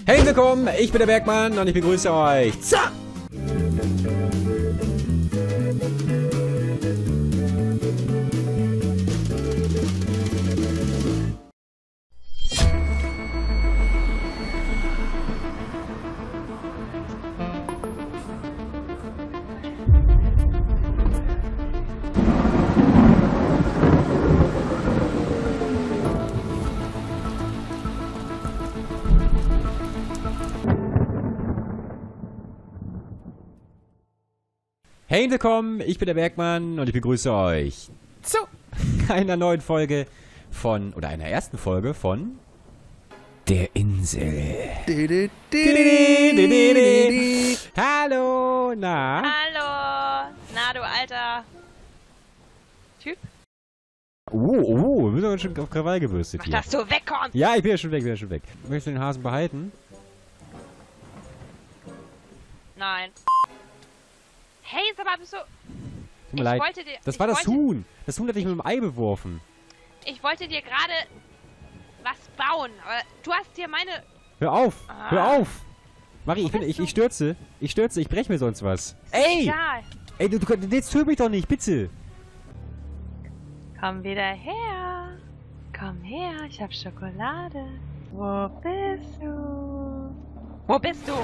Hey, willkommen, ich bin der Bergmann und ich begrüße euch. Zack! Hey, willkommen, ich bin der Bergmann und ich begrüße euch zu einer neuen Folge von, oder einer ersten Folge von Der Insel. Hallo, na? Hallo, na du alter Typ. Wir sind aber schon auf Krawall gebürstet hier. Dass du wegkommst! Ja, ich bin ja schon weg, Möchtest du den Hasen behalten? Nein. Hey, sag mal, bist du... Tut mir leid. Das war das Huhn. Das Huhn hat dich mit dem Ei beworfen. Ich wollte dir gerade was bauen, aber du hast dir meine... Hör auf! Hör auf! Marie, ich stürze. Ich breche mir sonst was. Ey! Ja. Ey, jetzt töte mich doch nicht, bitte! Komm wieder her. Komm her, ich hab Schokolade. Wo bist du? Wo bist du?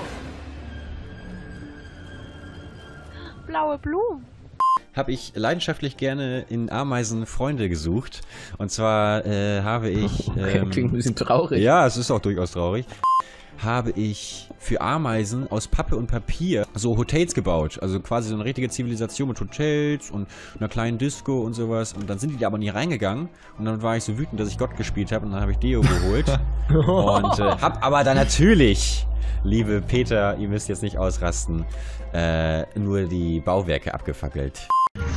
Blaue Blumen. Habe ich leidenschaftlich gerne in Ameisen Freunde gesucht. Und zwar habe ich... Klingt ein bisschen traurig. Ja, es ist auch durchaus traurig. Habe ich für Ameisen aus Pappe und Papier so Hotels gebaut. Also quasi so eine richtige Zivilisation mit Hotels und einer kleinen Disco und sowas. Und dann sind die da aber nie reingegangen. Und dann war ich so wütend, dass ich Gott gespielt habe. Und dann habe ich Deo geholt. Und hab aber dann natürlich, liebe Peter, ihr müsst jetzt nicht ausrasten, nur die Bauwerke abgefackelt.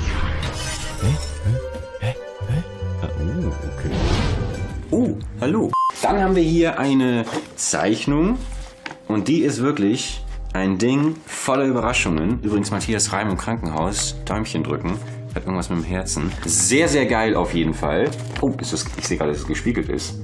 Hä? Okay. Oh, hallo. Dann haben wir hier eine Zeichnung und die ist wirklich ein Ding voller Überraschungen. Übrigens Matthias Reim im Krankenhaus. Däumchen drücken. Hat irgendwas mit dem Herzen. Sehr, sehr geil auf jeden Fall. Oh, ich sehe gerade, dass es gespiegelt ist.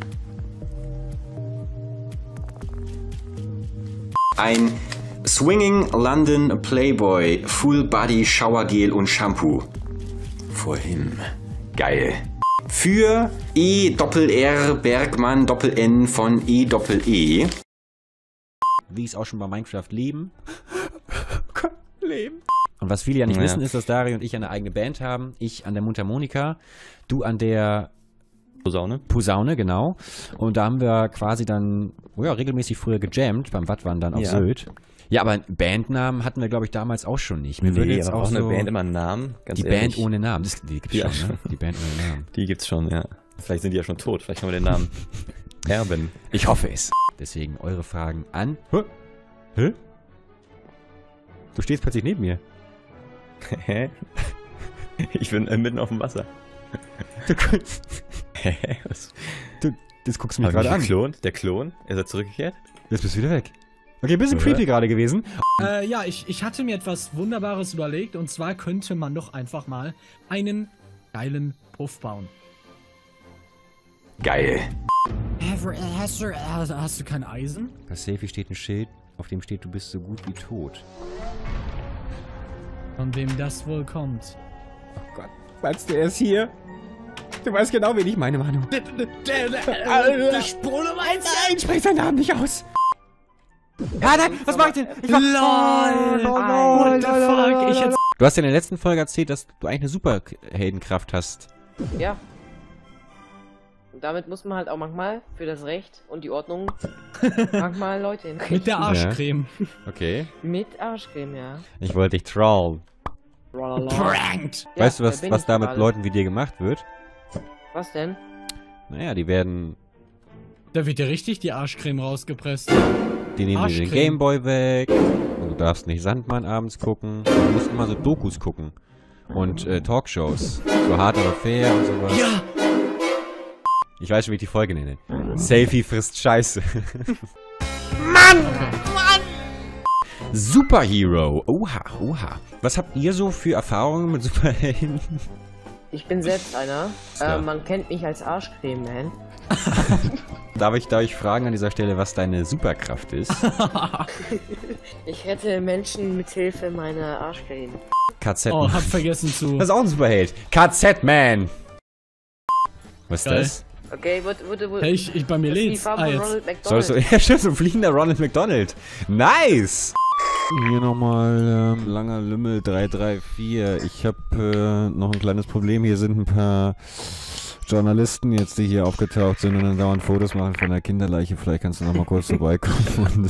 Ein Swinging London Playboy Full Body Shower Gel und Shampoo. Vorhin. Geil. Für E-Doppel-R Bergmann Doppel-N von E-Doppel-E. Wie ich es auch schon bei Minecraft leben. Und was viele ja nicht wissen, ist, dass Dari und ich eine eigene Band haben. Ich an der Mundharmonika, du an der Posaune, genau. Und da haben wir quasi dann regelmäßig früher gejammt beim Wattwandern auf Sylt. Ja, aber Bandnamen hatten wir, glaube ich, damals auch schon nicht. Mir würde jetzt auch eine so Band immer einen Namen, ganz die ehrlich. Band ohne Namen, die gibt's schon, ne? Die Band ohne Namen. Die gibt's schon, ja. Vielleicht sind die ja schon tot, vielleicht haben wir den Namen erben. Ich hoffe es. Deswegen eure Fragen an... Hä? Du stehst plötzlich neben mir. Hä? Ich bin mitten auf dem Wasser. Hä? Was? Das guckst du mich gerade an. Der Klon? Ist er zurückgekehrt? Jetzt bist du wieder weg. Okay, ein bisschen creepy gerade gewesen. Ja, ich hatte mir etwas Wunderbares überlegt. Und zwar könnte man doch einfach mal einen geilen Puff bauen. Geil. Hast du kein Eisen? Bei Selfie steht ein Schild, auf dem steht, du bist so gut wie tot. Von wem das wohl kommt? Oh Gott, meinst du, er ist hier? Du weißt genau, wen ich meine, Manu. Der Spule meinst du? Nein, sprich seinen Namen nicht aus. Ja, nein, was mach ich denn? LOL! What the fuck? Du hast ja in der letzten Folge erzählt, dass du eigentlich eine Superheldenkraft hast. Ja. Und damit muss man halt auch manchmal für das Recht und die Ordnung manchmal Leute hinkriegen. Mit der Arschcreme. Ja. Okay. Mit Arschcreme, ja. Ich wollte dich trollen. Pranked! Weißt du, Ja, da bin was ich da mit gerade. Leuten wie dir gemacht wird? Was denn? Naja, die werden... Da wird ja richtig die Arschcreme rausgepresst. Die nehmen dir den Arschcreme. Gameboy weg. Und du darfst nicht Sandmann abends gucken. Du musst immer so Dokus gucken. Und Talkshows. So hart aber fair und sowas. Ja! Ich weiß schon, wie ich die Folge nenne. Selfie frisst Scheiße. Superhero. Oha, oha. Was habt ihr so für Erfahrungen mit Superhelden? Ich bin selbst einer. Man kennt mich als Arschcreme-Man. Darf ich fragen an dieser Stelle, was deine Superkraft ist? Ich rette Menschen mit Hilfe meiner Arschcreme. KZ. Oh, hab vergessen zu. Das ist auch ein Superheld. KZ-Man. Was ist Geil. das? Okay, wo Hey, bei mir das ist die lädt's. Farbe Ah, von jetzt. Ronald McDonald. Sollst du, ja, stimmt, so ein fliegender Ronald McDonald. Nice! Hier nochmal langer Lümmel 334. Ich habe noch ein kleines Problem. Hier sind ein paar Journalisten jetzt, die hier aufgetaucht sind und dann dauernd Fotos machen von der Kinderleiche. Vielleicht kannst du noch mal kurz vorbeikommen. Und,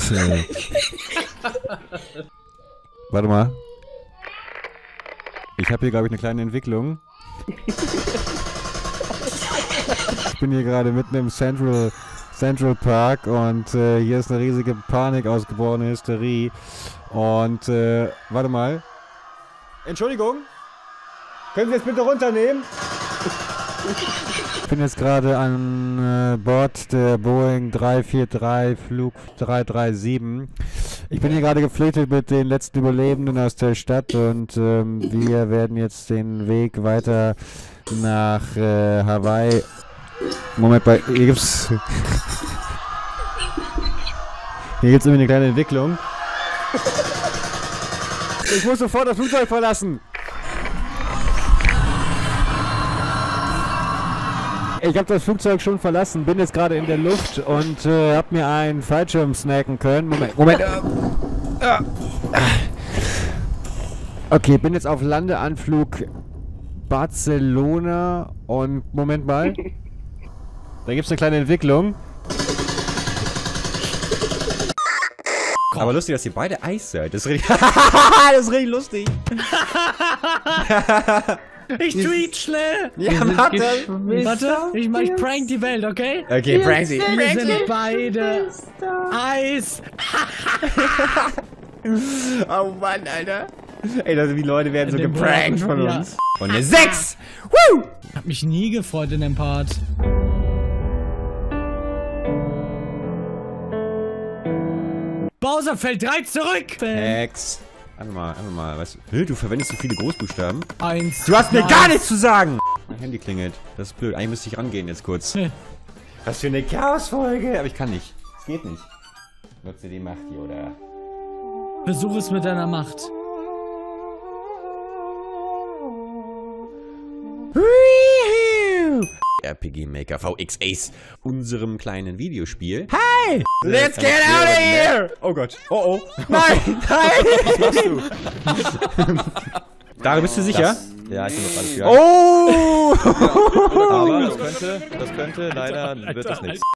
warte mal. Ich habe hier, glaube ich, eine kleine Entwicklung. Ich bin hier gerade mitten im Central Park und hier ist eine riesige Panik ausgebrochen, eine Hysterie. Und warte mal. Entschuldigung. Können Sie jetzt bitte runternehmen? Ich bin jetzt gerade an Bord der Boeing 343 Flug 337. Ich bin hier gerade geflüchtet mit den letzten Überlebenden aus der Stadt und wir werden jetzt den Weg weiter nach Hawaii. Moment, hier gibt's irgendwie eine kleine Entwicklung. Ich muss sofort das Flugzeug verlassen. Ich habe das Flugzeug schon verlassen, bin jetzt gerade in der Luft und habe mir einen Fallschirm snacken können. Moment. Okay, bin jetzt auf Landeanflug Barcelona und Moment mal. Da gibt's eine kleine Entwicklung. Aber lustig, dass ihr beide Eis seid. Das ist richtig, das ist richtig lustig. Ich tweet schnell! Ja, Warte, ich prank die Welt, okay? Okay, prank sie. Wir sind beide Eis! Oh Mann, Alter. Ey, die Leute werden so In dem geprankt Wort, von ja. uns. Und eine 6! Woo! Hab mich nie gefreut in dem Part. Bowser fällt 3 zurück! 6. Warte mal, weißt du, du verwendest so viele Großbuchstaben. 1. Du hast mir gar nichts zu sagen! Mein Handy klingelt. Das ist blöd. Eigentlich müsste ich rangehen jetzt kurz. Was für eine Chaosfolge! Aber ich kann nicht. Es geht nicht. Nutze die Macht hier, oder? Versuch es mit deiner Macht. RPG Maker VX Ace, unserem kleinen Videospiel. Hi! Let's get out of here! Oh Gott. Oh oh. Nein! Nein! Was machst du? Dario, bist du sicher? Ja, ich bin noch alles für. Oh! Aber das könnte, leider wird das nichts.